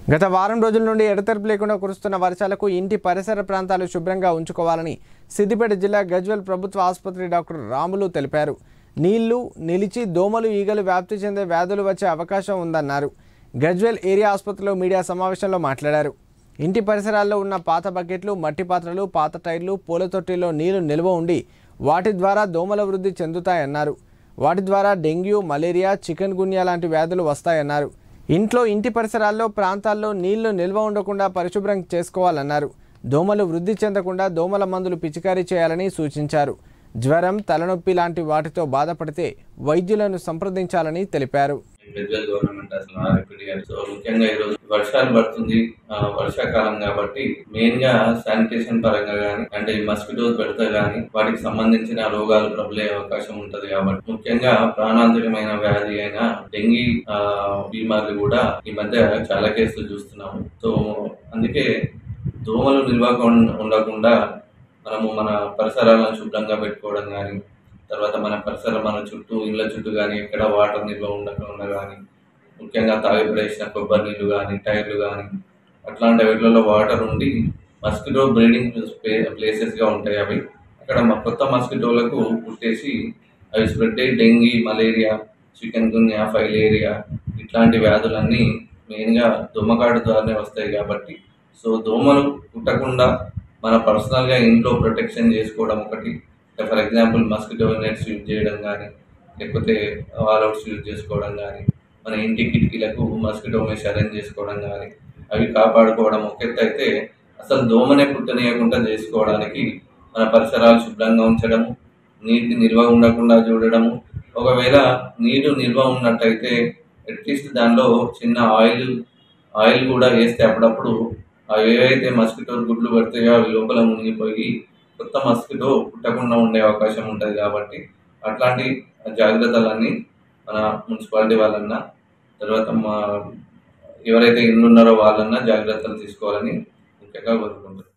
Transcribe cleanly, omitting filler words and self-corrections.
గత వారం రోజుల నుండి ఎడతెరిపి లేకుండా కురుస్తున్న వర్షాలకు ఇంటి పరిసర ప్రాంతాలు శుభ్రంగా ఉంచుకోవాలని సిద్దిపేట జిల్లా గజ్వేల్ ప్రభుత్వ ఆసుపత్రి డాక్టర్ రాములు తెలిపారు. నీళ్లు నిలిచి దోమలు ఈగలు వ్యాప్తి చెందే వ్యాధులు వచ్చే అవకాశం ఉందన్నారు. గజ్వేల్ ఏరియా ఆసుపత్రిలో మీడియా సమావేశంలో మాట్లాడారు. ఇంటి పరిసరాల్లో ఉన్న పాత బకెట్లు, మట్టి పాత్రలు, పాత టైర్లు, పూల తొట్టిల్లో నీళ్లు నిల్వ ఉండి వాటి ద్వారా దోమల వృద్ధి చెందుతాయన్నారు. వాటి ద్వారా డెంగ్యూ, మలేరియా, చికెన్ గున్యా లాంటి వ్యాధులు వస్తాయన్నారు. ఇంటి పరిసరాల్లో ప్రాంతాల్లో నీళ్లు నిల్వ ఉండకుండా పరిశుభ్రం చేసుకోవాలన్నారు. దోమలు వృద్ధి చెందకుండా దోమల మందులు పిచికారీ చేయాలని సూచించారు. జ్వరం, తలనొప్పి లాంటి వాటితో బాధపడితే వైద్యులను సంప్రదించాలని తెలిపారు. ముఖ్యంగా ఈరోజు వర్షాలు పడుతుంది, వర్షాకాలం కాబట్టి మెయిన్ గా శానిటేషన్ పరంగా గానీ అంటే మస్కిటోస్ పెడితే గానీ వాటికి సంబంధించిన రోగాలు ప్రబలే అవకాశం ఉంటది. కాబట్టి ముఖ్యంగా ప్రాణాంతకమైన వ్యాధి అయిన డెంగీ బీమార్లు కూడా ఈ మధ్య చాలా కేసులు చూస్తున్నాము. సో అందుకే దోమలు నిల్వ ఉండకుండా మనము మన పరిసరాలను శుభ్రంగా పెట్టుకోవడం కానీ, తర్వాత మన చుట్టూ ఇళ్ళ చుట్టూ కానీ ఎక్కడ వాటర్ నిల్వ ఉండకుండా కానీ, ముఖ్యంగా తాగిపడేసిన కొబ్బరి నీళ్ళు కానీ, టైర్లు కానీ అట్లాంటి వీటిలో వాటర్ ఉండి మస్కిటో బ్రీడింగ్ ప్లేసెస్గా ఉంటాయి. అవి అక్కడ కొత్త మస్కిటోలకు పుట్టేసి అవి స్ప్రెడ్ అయ్యి dengue, malaria, chikungunya, filaria ఇట్లాంటి వ్యాధులన్నీ మెయిన్గా దోమకాటు ద్వారానే వస్తాయి. కాబట్టి సో దోమలు పుట్టకుండా మన పర్సనల్గా ఇంట్లో ప్రొటెక్షన్ చేసుకోవడం ఒకటి. For example mosquito nets use చేయడం కానీ, లేకపోతే ఆల్అవుట్స్ యూజ్ చేసుకోవడం కానీ, మన ఇంటి కిటికీలకు మస్కిటో మెష్ అరేంజ్ చేసుకోవడం కానీ, అవి కాపాడుకోవడం ఒక ఎత్తు అయితే, అసలు దోమనే పుట్టనీయకుండా చేసుకోవడానికి మన పరిసరాలు శుభ్రంగా ఉంచడము, నీటి నిల్వ ఉండకుండా చూడడము. ఒకవేళ నీరు నిల్వ ఉన్నట్టయితే అట్లీస్ట్ దానిలో చిన్న ఆయిల్ కూడా వేస్తే అప్పుడప్పుడు అవి ఏవైతే మస్కిటో గుడ్లు పడతాయో అవి లోపల మునిగిపోయి కొత్త మస్కిటో పుట్టకుండా ఉండే అవకాశం ఉంటుంది. కాబట్టి అట్లాంటి జాగ్రత్తలన్నీ మన మున్సిపాలిటీ వాళ్ళన్నా, తర్వాత ఎవరైతే ఇల్లు ఉన్నారో వాళ్ళన్నా జాగ్రత్తలు తీసుకోవాలని ముఖ్యంగా కోరుకుంటున్నాను.